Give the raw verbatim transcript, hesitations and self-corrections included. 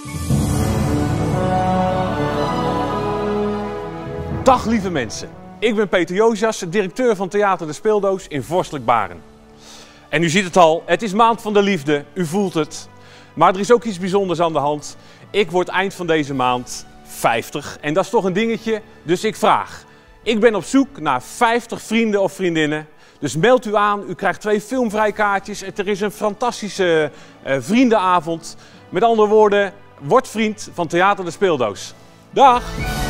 Dag lieve mensen, ik ben Peter Josias, directeur van Theater de Speeldoos in Vorstelijk Baren. En u ziet het al, het is maand van de liefde, u voelt het. Maar er is ook iets bijzonders aan de hand. Ik word eind van deze maand vijftig en dat is toch een dingetje, dus ik vraag. Ik ben op zoek naar vijftig vrienden of vriendinnen. Dus meld u aan, u krijgt twee filmvrijkaartjes. Er is een fantastische uh, vriendenavond. Met andere woorden, word vriend van Theater de Speeldoos. Dag!